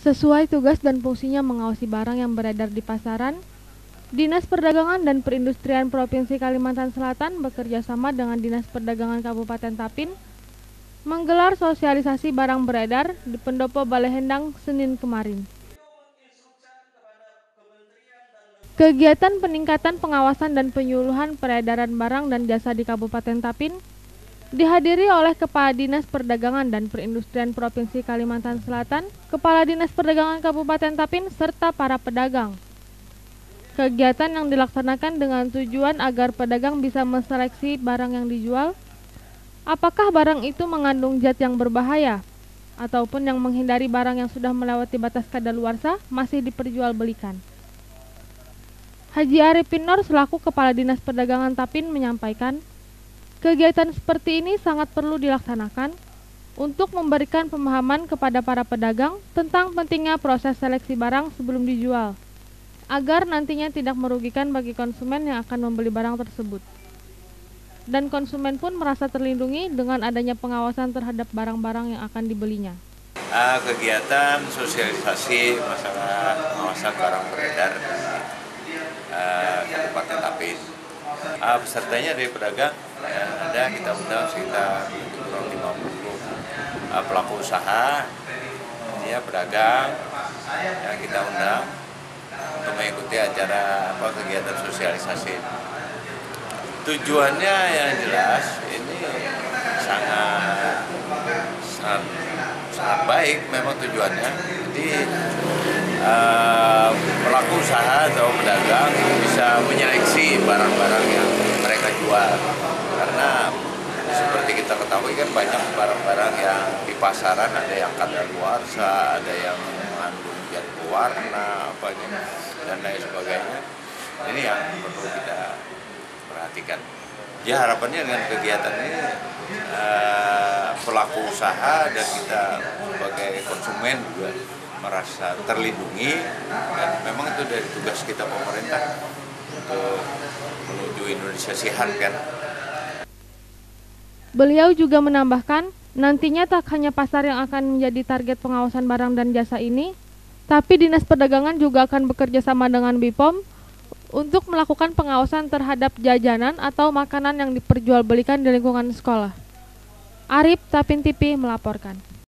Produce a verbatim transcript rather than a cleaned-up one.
Sesuai tugas dan fungsinya mengawasi barang yang beredar di pasaran, Dinas Perdagangan dan Perindustrian Provinsi Kalimantan Selatan bekerja sama dengan Dinas Perdagangan Kabupaten Tapin menggelar sosialisasi barang beredar di Pendopo Balehendang Senin kemarin. Kegiatan peningkatan pengawasan dan penyuluhan peredaran barang dan jasa di Kabupaten Tapin dihadiri oleh Kepala Dinas Perdagangan dan Perindustrian Provinsi Kalimantan Selatan, Kepala Dinas Perdagangan Kabupaten Tapin, serta para pedagang. Kegiatan yang dilaksanakan dengan tujuan agar pedagang bisa menseleksi barang yang dijual, apakah barang itu mengandung zat yang berbahaya, ataupun yang menghindari barang yang sudah melewati batas kadaluarsa masih diperjualbelikan. Haji Arifin Nur selaku Kepala Dinas Perdagangan Tapin menyampaikan, kegiatan seperti ini sangat perlu dilaksanakan untuk memberikan pemahaman kepada para pedagang tentang pentingnya proses seleksi barang sebelum dijual, agar nantinya tidak merugikan bagi konsumen yang akan membeli barang tersebut. Dan konsumen pun merasa terlindungi dengan adanya pengawasan terhadap barang-barang yang akan dibelinya. Uh, kegiatan sosialisasi masalah pengawasan barang beredar uh, Kabupaten Tapin. Uh, pesertanya dari pedagang uh, ada kita undang sekitar lima puluh uh, pelaku usaha, ya pedagang yang kita undang untuk mengikuti acara apa kegiatan sosialisasi. Tujuannya yang jelas ini sangat sangat, sangat baik memang tujuannya. Jadi uh, pelaku usaha atau pedagang itu bisa menyeleksi barang-barang yang mereka jual, karena seperti kita ketahui kan banyak barang-barang yang di pasaran ada yang kadaluarsa, ada yang mengandung zat pewarna apa dan lain sebagainya. Ini yang perlu kita perhatikan. Ya harapannya dengan kegiatan ini uh, pelaku usaha dan kita sebagai konsumen juga merasa terlindungi, dan memang itu dari tugas kita pemerintah untuk menuju Indonesia sehat kan. Beliau juga menambahkan, nantinya tak hanya pasar yang akan menjadi target pengawasan barang dan jasa ini, tapi Dinas Perdagangan juga akan bekerja sama dengan B I P O M untuk melakukan pengawasan terhadap jajanan atau makanan yang diperjualbelikan di lingkungan sekolah. Arif, Tapin T V melaporkan.